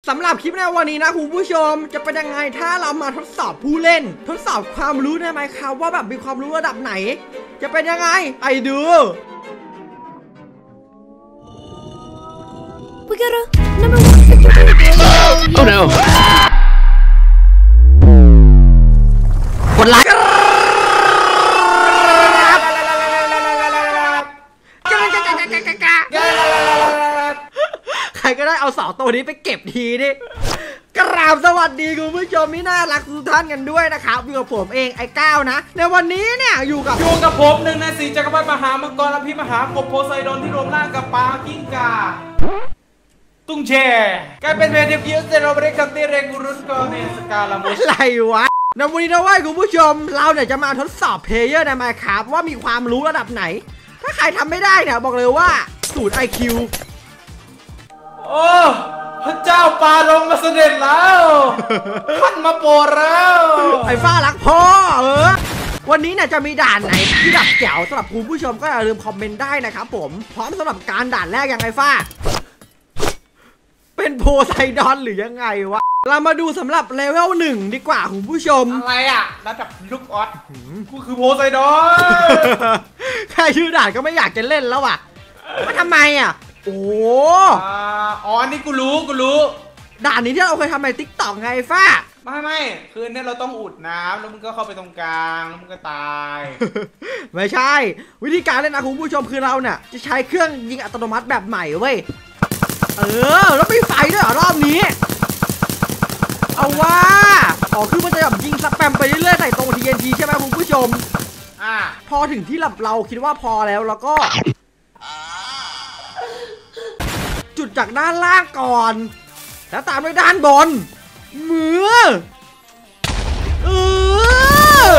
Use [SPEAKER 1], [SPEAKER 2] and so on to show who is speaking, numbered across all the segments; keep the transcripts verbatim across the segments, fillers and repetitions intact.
[SPEAKER 1] สำหรับคลิปในวันนี้นะคุณผู้ชมจะเป็นยังไงถ้าเรามาทดสอบผู้เล่นทดสอบความรู้ได้ไหมครับว่าแบบมีความรู้ระดับไหนจะเป็นยังไงไปดู
[SPEAKER 2] We gotta number one.
[SPEAKER 3] Oh no.
[SPEAKER 1] กดไลค์ใครก็ได้เอาสองตัวนี้ไปเก็บทีดิกราบสวัสดีคุณผู้ชมที่น่ารักทุกท่านกันด้วยนะครับอยู่กับผมเองไอ้ก้าวนะในวันนี้เนี่ยอยู่กับ
[SPEAKER 4] อยู่กับผมหนึ่งในสี่จักรพรรดิมหามังกรและพิมหากบโพไซดอนที่รวมร่างกับปลากิ้งก่าตุ้งแช่กลายเป็นเวทีพิวเซโรเบรคันติเรกุรุนโกเนสกาลามุส
[SPEAKER 1] อะไรวะในวันนี้นะว่าคุณผู้ชมเราเนี่ยจะมาทดสอบเพลเยอร์ใน Minecraft ว่ามีความรู้ระดับไหนถ้าใครทำไม่ได้เนี่ยบอกเลยว่าศูนย์ ไอ คิว
[SPEAKER 4] โอ้พระเจ้าปลาลงมาเสด็จแล้วท่านมาโปรดแล้ว
[SPEAKER 1] ไอ้ฟ้ารักพ่อเออวันนี้เนี่ยจะมีด่านไหนที่ดับแจ๋วสำหรับคุณผู้ชมก็อย่าลืมคอมเมนต์ได้นะครับผมพร้อมสำหรับการด่านแรกยังไงฟ้าเป็นโพไซดอนหรือยังไงวะเรามาดูสำหรับเลเวลหนึ่งดีกว่าคุณผู้ชม
[SPEAKER 4] อะไรอะระดับลูกออสกูคือโพไซดอน
[SPEAKER 1] แค่ชื่อด่านก็ไม่อยากจะเล่นแล้วอ่ะว่าทำไมอ่ะโอ้
[SPEAKER 4] อ๋อนี่กูรู้กูรู้
[SPEAKER 1] ด่านนี้ที่เราเคยทำในติ๊กต็อกไงฟ้า
[SPEAKER 4] ไม่ไม่คือเนี่ยเราต้องอุดน้ำแล้วมึงก็เข้าไปตรงกลางแล้วมึงก็ตาย
[SPEAKER 1] ไม่ใช่วิธีการเล่นนะคุณผู้ชมคือเราเนี่ยจะใช้เครื่องยิงอัตโนมัติแบบใหม่เว้ยเออแล้วไม่ไฟด้วยเหรอรอบนี้เอาว่าอ๋อคือมันจะแบบยิงสแปมไปเรื่อยๆใส่ตรง ที เอ็น ที ใช่ไหมคุณผู้ชม
[SPEAKER 4] อ่า
[SPEAKER 1] พอถึงที่หลับเราคิดว่าพอแล้วแล้วก็จุดจากด้านล่างก่อนแล้วตามด้วยด้านบนมือเออ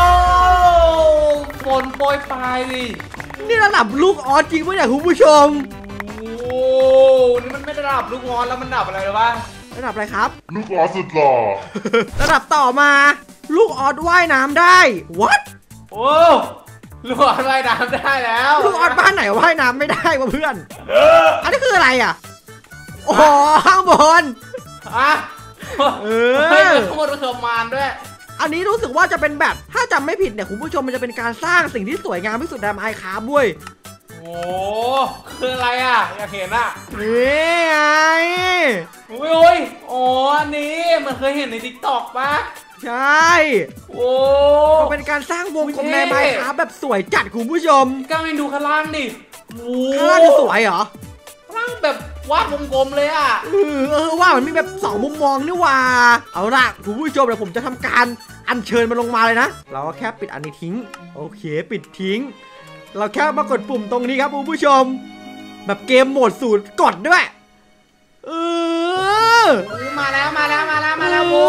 [SPEAKER 4] ฝนโปรยปลายดิ
[SPEAKER 1] นี่ระดับลูกออสจริงปะเนี่ยคุณผู้ชม
[SPEAKER 4] โอ้นี่มันไม่ระดับลูกออสแล้วมันดับอะไรหรือวะ
[SPEAKER 1] ระดับอะไรครับ
[SPEAKER 3] ลูกออสสุดหล่อ
[SPEAKER 1] ระดับต่อมาลูกออสว่ายน้ำได้ what
[SPEAKER 4] โอ้ลูกออสว่ายน้ำได้แล้ว
[SPEAKER 1] ลูกออสบ้านไหนว่ายน้ำไม่ได้วะเพื่อนอันนี้คืออะไรอ่ะโอ้โหข้างบน
[SPEAKER 4] อ่ะเออข้างบนมันคือมารด้วย
[SPEAKER 1] อันนี้รู้สึกว่าจะเป็นแบบถ้าจำไม่ผิดเนี่ยคุณผู้ชมมันจะเป็นการสร้างสิ่งที่สวยงามที่สุดใน Minecraft ด้วย
[SPEAKER 4] โอ้คืออะไรอ่ะอยากเห็นอ่ะ
[SPEAKER 1] นี่ไง
[SPEAKER 4] โอ้ยโอ้ยอ๋ออันนี้มันเคยเห็นใน ติ๊กต็อก ป่ะ
[SPEAKER 1] ใช่
[SPEAKER 4] โอ้
[SPEAKER 1] มันเป็นการสร้างวงกลมใน Minecraft แบบสวยจัดคุณผู้ชม
[SPEAKER 4] ก็ไปดูข้างล่างดิ
[SPEAKER 1] ข้างล่างจะสวยเหรอ
[SPEAKER 4] ข้างล่างแบบวาดวงกลมเลยอ่ะ
[SPEAKER 1] เออเออว่ามันมีแบบสองมุมมองนี่ว่าเอาล่ะคุณผู้ชมเดี๋ยวผมจะทำการอัญเชิญมันลงมาเลยนะเราก็แค่ปิดอันนี้ทิ้งโอเคปิดทิ้งเราแค่มากดปุ่มตรงนี้ครับคุณผู้ชมแบบเกมโหมดศูนย์กดด้วยเออ
[SPEAKER 4] มาแล้วมาแล้วมาแล้วมาแล้วโอ้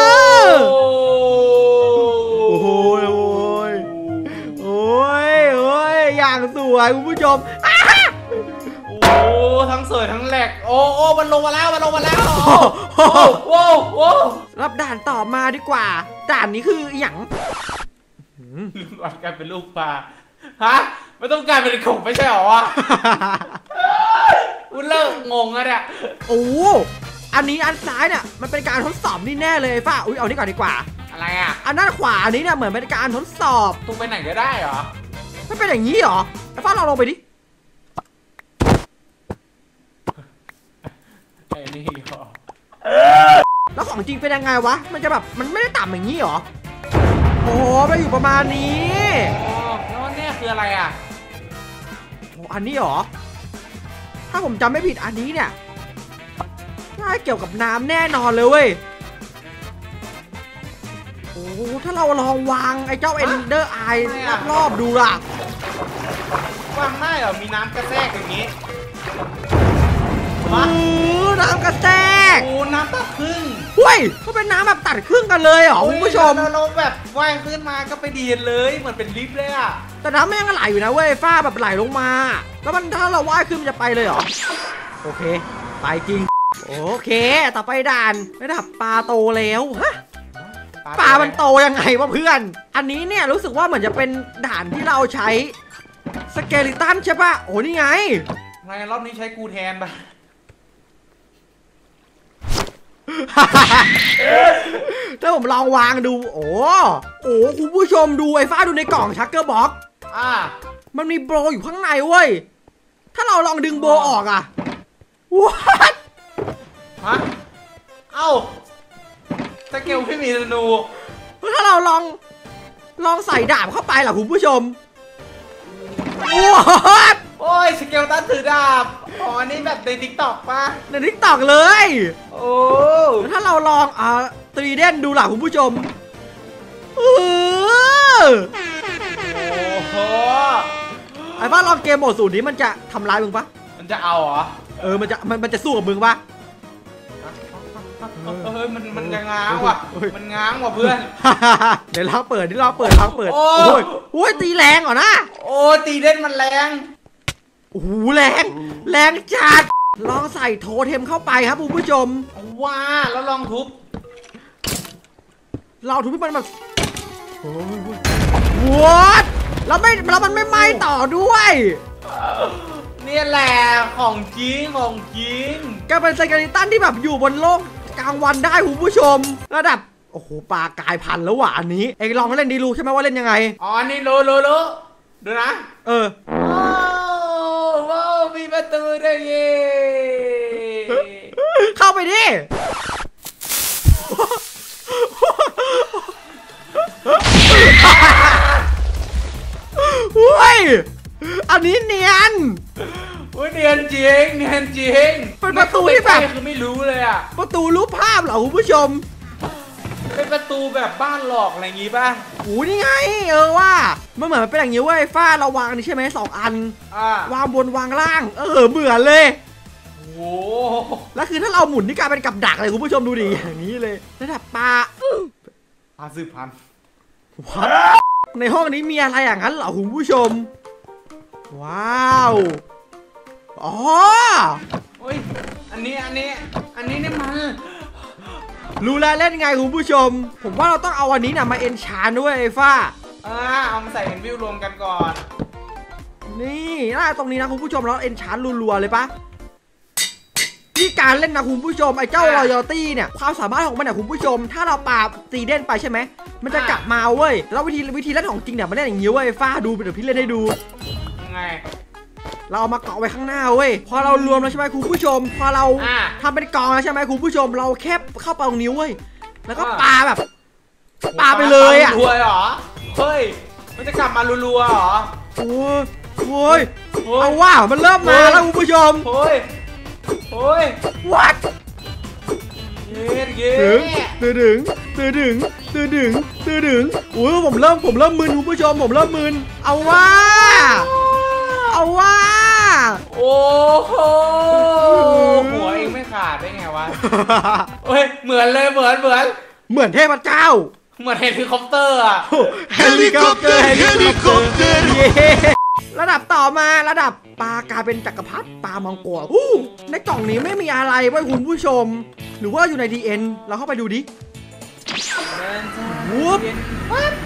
[SPEAKER 1] โอ้โหโอ้ยโอ้ยโอ้ยอย่างสวยคุณผู้ชม
[SPEAKER 4] โอ้ทั้งสวยทั้งแหลกโอ้โอ้มันลงมาแล้วมันลงมาแล้วโอ้โอ้โอ้
[SPEAKER 1] รับด่านต่อมาดีกว่าด่านนี้คืออย่าง
[SPEAKER 4] ลูกกลายเป็นลูกปลาฮะไม่ต้องกลายเป็นกบไม่ใช่หรอวะอุ้นเลิกงงอะเนี่ย
[SPEAKER 1] โอ้อันนี้อันซ้ายเนี่ยมันเป็นการทดสอบนี่แน่เลยฟ้าอุ้ยเอานี่ก่อนดีกว่า
[SPEAKER 4] อะไรอ่ะ
[SPEAKER 1] อันด้านขวาอันนี้เนี่ยเหมือนเป็นการทดสอบ
[SPEAKER 4] ตรงไปไหนก็ได้เหรอ
[SPEAKER 1] ไม่เป็นอย่างนี้เหรอไอ้ฟ้าเราลงไปดิ
[SPEAKER 4] ไอ้นี่เหรอ
[SPEAKER 1] แล้วของจริงเป็นยังไงวะมันจะแบบมันไม่ได้ต่ำอย่างนี้เหรอโอ้ไปอยู่ประมาณนี้
[SPEAKER 4] แล้วเนี่ยคืออะไรอ่ะ
[SPEAKER 1] โอ้อันนี้เหรอถ้าผมจำไม่ผิดอันนี้เนี่ยน่าเกี่ยวกับน้ำแน่นอนเลยเว้ยโอ้ถ้าเราลองวางไอ้เจ้าเอ็นเดอร์ไอรอบๆดูล่ะ
[SPEAKER 4] วางได้เหรอมีน้ำกระแทกอย่างนี้
[SPEAKER 1] มาน้ำกระแทก
[SPEAKER 4] โอ้น้ำตัดครึ่ง
[SPEAKER 1] เฮ้ยก็เป็นน้ำแบบตัดครึ่งกันเลยเหรอคุณผู้ชม
[SPEAKER 4] เราแบบว่ายขึ้นมาก็ไปดีเลยเหมือนเป็นลิฟต์เลยอะ
[SPEAKER 1] แต่น้ำไม่ยังไหลอยู่นะเว้ยฟ้าแบบไหลลงมาแล้วมันถ้าเราว่ายขึ้นมันจะไปเลยเหรอโอเคไปจริงโอเคต่อไปด่านระดับปลาโตแล้วฮะปลามันโตยังไงวะเพื่อนอันนี้เนี่ยรู้สึกว่าเหมือนจะเป็นด่านที่เราใช้สเกลิตันใช่ปะโอ้นี่ไง
[SPEAKER 4] ไงรอบนี้ใช้กูแทนปะ
[SPEAKER 1] ถ้าผมลองวางดูโอ้โอ้คุณผู้ชมดูไอ้ฟ้าดูในกล่องชักเกอร์บ็อก
[SPEAKER 4] อ่า
[SPEAKER 1] มันมีโบอยู่ข้างในเว้ยถ้าเราลองดึงโบออกอะวัด
[SPEAKER 4] ฮะเอ้าสเกลพี่มีธนู
[SPEAKER 1] ถ้าเราลองลองใส่ดาบเข้าไปล่ะคุณผู้ชมวัด
[SPEAKER 4] โอ้ยสเกลตันถือดาบอ๋อนี่แบบในทิกตอกปะ
[SPEAKER 1] ในทิกตอกเลย
[SPEAKER 4] โอ้
[SPEAKER 1] ถ้าเราลองอ่าตรีเดนดูล่ะคุณผู้ชมเออ
[SPEAKER 4] โอ้โห
[SPEAKER 1] ไอ้บ้าลองเกมโหมดสูตรนี้มันจะทำร้ายมึงปะ
[SPEAKER 4] มันจะเอาเหรอ
[SPEAKER 1] เออมันจะมันมันจะสู้กับมึงปะ
[SPEAKER 4] เฮ้ยมันมันจะง้างว่ะมันง้างว่ะเพื่อน
[SPEAKER 1] เดี๋ยวเราเปิดเดี๋ยวเราเปิดเราเปิดโอ้ยโอ้ยตีแรงเหรอนะ
[SPEAKER 4] โอ้ตีเด่นมันแรง
[SPEAKER 1] โอ้โหแรงแรงจัดลองใส่โทเทมเข้าไปครับคุณผู้ชม
[SPEAKER 4] ว้าแล้วลองทุบ
[SPEAKER 1] เราทุบให้มันแบบวัดแล้วไม่แล้วมันไม่ไหม้ต่อด้วย
[SPEAKER 4] นี่แหละของจริงของจริง
[SPEAKER 1] ก็เป็นไซกาลิตันที่แบบอยู่บนโลกกลางวันได้คุณผู้ชมระดับโอ้โหปลากายพันธุ์แล้วว่ะอันนี้เอ็งลองเล่นดีรู้ใช่ไหมว่าเล่นยังไง
[SPEAKER 4] อ๋อนี่รู้รู้รู้ดูนะ
[SPEAKER 1] เออ
[SPEAKER 4] ว้าวมีประตูด้วยเย่
[SPEAKER 1] เข้าไปดิเฮ้ยอันนี้เนียน
[SPEAKER 4] โอ้ยเนียนจริงเนียนจริง
[SPEAKER 1] เป็นประตูที่แบบ
[SPEAKER 4] คือไม่รู้เลยอะ
[SPEAKER 1] ประตูรูปภาพเหรอคุณผู้ชม
[SPEAKER 4] เป็นประตูแบบบ้านหลอกอะไรอย่างงี้ป่ะ
[SPEAKER 1] โอ้นี่ไงเออว่ามันเหมือนเป็นอย่างนี้เว้ยฟ้าเราวางนี่ใช่ไหมสองอันวางบนวางล่างเออเหมือนเลย
[SPEAKER 4] โอ้
[SPEAKER 1] แล้วคือถ้าเราหมุนนี่กลายเป็นกับดักเลยคุณผู้ชมดูดิอย่างนี้เลยระดับปลา
[SPEAKER 4] ปลาสืบพันธุ์
[SPEAKER 1] ในห้องนี้มีอะไรอย่างนั้นเหรอคุณผู้ชมว้าวอ๋อ
[SPEAKER 4] โอ้ยอันนี้อันนี้อันนี้เนี่ยมัน
[SPEAKER 1] รู้แล้วเล่นไงคุณผู้ชมผมว่าเราต้องเอาอันนี้นะมาเอนชานด้วยไอ้ฟ้า
[SPEAKER 4] อ่าเอามาใส่เป็นวิวรวมกันก่อน
[SPEAKER 1] นี่น่าตรงนี้นะคุณผู้ชมเราเอนชานรัวๆเลยปะที่การเล่นนะคุณผู้ชมไอ้เจ้ารอยัลตี้เนี่ยความสามารถของมันเนี่ยคุณผู้ชมถ้าเราปาตีเด่นไปใช่ไหมมันจะกลับมาเว้ยแล้ววิธีวิธีเล่นของจริงเนี่ยมันเล่นอย่างนี้เว้ยฟ้าดูเดี๋ยวพี่เล่นให้ดู
[SPEAKER 4] ยังไง
[SPEAKER 1] เราเอามาเกาะไว้ข้างหน้าเว้ยพอเรารวมแล้วใช่ไหมคุณผู้ชมพอเราทำเป็นกองแล้วใช่ไหมคุณผู้ชมเราแค่เข้าไปตรงนิ้วเว้ยแล้วก็ปาแบบปาไปเลยอ่ะ
[SPEAKER 4] รัวเหรอเฮ้ยมันจะกลับมารัวๆเหรอ
[SPEAKER 1] โอ้ยโอ้ยเอาว่ามันเริ่มมาแล้วคุณผู้ชม
[SPEAKER 4] โอ้ยโอ้ย
[SPEAKER 1] วัด
[SPEAKER 4] เย้เย้
[SPEAKER 1] ตื่นดึงตื่นดึงตื่นดึงตื่นดึงโอ้ยผมเริ่มผมเริ่มมึนคุณผู้ชมผมเริ่มมึนเอาว่าเอาว่า
[SPEAKER 4] โอ้โหหัวเองไม่ขาดได้ไงวะเฮ้ยเหมือนเลยเหมือนเหมือน
[SPEAKER 1] เหมือนเทพเจ้า
[SPEAKER 4] เหมือนเฮลิคอปเตอร์อะ
[SPEAKER 1] เฮลิคอปเตอร์เฮลิคอปเตอร์ระดับต่อมาระดับปลากลายเป็นจักรพรรดิปลามังกรในกล่องนี้ไม่มีอะไรไว้คุณผู้ชมหรือว่าอยู่ใน ดี เอ็น เราเข้าไปดูดิวุ๊บวัด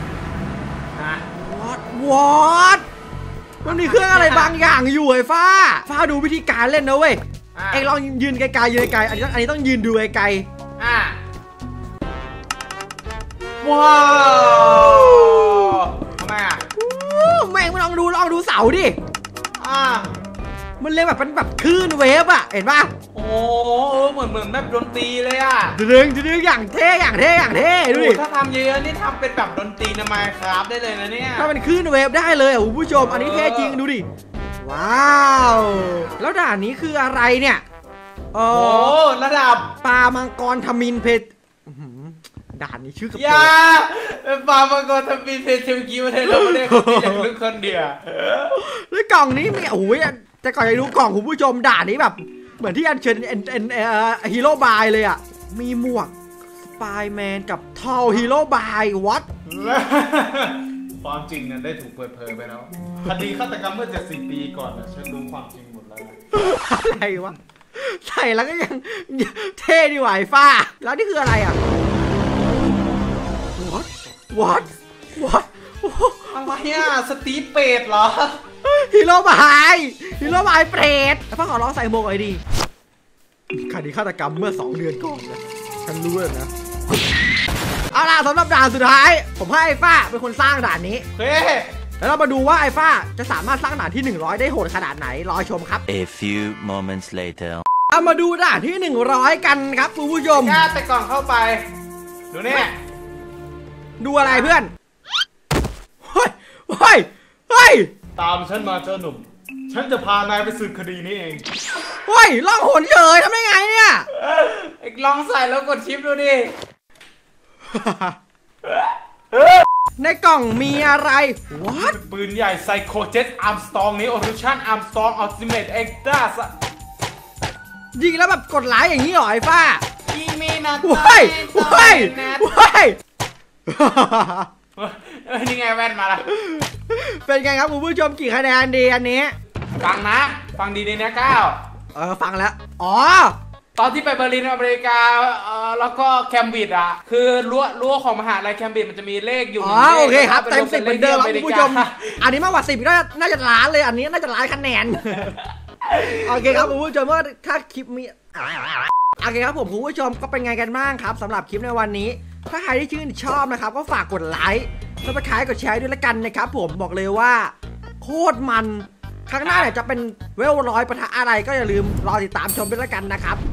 [SPEAKER 1] วัดมันมีเครื่องอะไรบางอย่างอยู่ไอ้ฟ้าฟ้าดูวิธีการเล่นนะเว้ยเอ็งลองยืนไกลๆยืนไกลๆอันนี้อันนี้ต้องยืนดูไกลๆ
[SPEAKER 4] อ่ะว้าวทำไมอ่ะ
[SPEAKER 1] แม่งมาลองดูลองดูเสาดิ
[SPEAKER 4] อ่า
[SPEAKER 1] มันเล่นแบบเป็นแบบคลื่นเวฟอ่ะเห็นป่ะ
[SPEAKER 4] โอ้เหมือนเหมือนแบบดนตรีเลยอ่ะ
[SPEAKER 1] ดึงดึงอย่างเท่อย่างเท่อย่างเท่ดูดิ
[SPEAKER 4] ถ้าทำเยอะๆนี่ทำเป็นแบบดนตรีนะไมค์ครับได้เลยนะเนี่ย
[SPEAKER 1] ถ้าเป็นคลื่นเวฟได้เลยอ่ะคุณผู้ชมอันนี้เท่จริงดูดิว้าวแล้วด่านนี้คืออะไรเนี่ย
[SPEAKER 4] โอ้ระดับ
[SPEAKER 1] ปลามังกรทมินเพชรด่านนี้ชื่อกับ
[SPEAKER 4] ยาเป็นปลามังกรทมินเพชรเทวกีมาเลยเราไม่ได้คนเดียวลึกคนเดียว
[SPEAKER 1] แล้วกล่องนี้มีโอ้ยแต่ก่อนจะดูกล่องคุณผู้ชมด่านนี้แบบเหมือนที่อันเชิญเอ็นเอ็นเอ่อฮีโร่บายเลยอ่ะมีหมวกสไปแมนกับทอลฮีโร่บายวัด
[SPEAKER 4] ความจริงนั้นได้ถูกเปิดเผยไปแล้วคดีฆาตกรรมเมื่อเจ็ดสิบปีก่อนนะฉันรู้ความจริงหมดแล้ว
[SPEAKER 1] อะไรวะใส่แล้วก็ยังเท่ดีหว่าไอ้ฟ้าแล้วนี่คืออะไรอ่ะวัดวัดวัด
[SPEAKER 4] อะไรอ่ะสตีฟเป็ดเหรอ
[SPEAKER 1] ฮีโร่บายฮีโร่บายเปรตแล้วพ่อขอลองใส่หมวกหน่อยดิคดีฆาตกรรมเมื่อสองเดือนก่อนนะฉันรู้เลยนะเอาล่ะสำหรับด่านสุดท้ายผมให้ไอ้ฟ้าเป็นคนสร้างด่านนี้
[SPEAKER 4] โอเค
[SPEAKER 1] แล้วเรามาดูว่าไอ้ฟ้าจะสามารถสร้างด่านที่หนึ่งร้อยได้โหดขนาดไหนรอชมครับ
[SPEAKER 2] A few moments later
[SPEAKER 1] เอามาดูด่านที่หนึ่งร้อยกันครับคุณผู้ชม
[SPEAKER 4] กล้าแต่ก่อนเข้าไปดูเนี่ย
[SPEAKER 1] ดูอะไรเพื่อนเฮ้ยเฮ้ยเฮ้ย
[SPEAKER 4] ตามฉันมาเจ้าหนุ่มฉันจะพานายไปสืบคดีนี้เอง
[SPEAKER 1] เฮ้ยล่องหนเฉยทำได้ไงเนี่ย
[SPEAKER 4] เอ็กลองใส่แล้วกดชิปดูดิ
[SPEAKER 1] ในกล่องมีอะไร What
[SPEAKER 4] ปืนใหญ่ไซโคเจ็ตอาร์มสตองนี้โอรูชันอาร์มสตองอัลติเมทเอ็กซ์ตร้า
[SPEAKER 1] ยิงแล้วแบบกดไลค์อย่างนี้เหรอไอ้ฟ้า
[SPEAKER 4] อีเมนา
[SPEAKER 1] เฮ้ยเฮ้ยเฮ้ย
[SPEAKER 4] เฮ้ยนี่ไงแว่นมาละ
[SPEAKER 1] เป็นไงครับคุณผู้ชมกี่คะแนนดีอันนี้
[SPEAKER 4] ฟังนะ ฟังดีๆนะก้าว
[SPEAKER 1] เออฟังแล้วอ๋อ
[SPEAKER 4] ตอนที่ไปเบอร์ลินอเมริกาเอ่อแล้วก็แคมบริดจ์อ่ะคือรั้วรั้วของมหาลัยแคมบริดจ์มันจะมีเลขอยู่
[SPEAKER 1] อ๋อโอเคครับเต็มสิบเหมือนเดิมครับ
[SPEAKER 4] ป็
[SPEAKER 1] คุณ
[SPEAKER 4] ลข
[SPEAKER 1] ผู้ชมอันนี้มากกว่าสิบก็น่าจะล้านเลยอันนี้น่าจะล้านคะแนน โอเคครับคุณผู้ชมว่าถ้าคลิปมีโอเคครับผมคุณผู้ชมก็เป็นไงกันบ้างครับสำหรับคลิปในวันนี้ถ้าใครที่ชื่นชอบนะครับก็ฝากกดไลค์ซับสไครต์กดแชร์ด้วยละกันนะครับผมบอกเลยว่าโคตรมันครั้งหน้าเนี่ยจะเป็นเวลร้อยปะทะอะไรก็อย่าลืมรอติดตามชมด้วยละกันนะครับ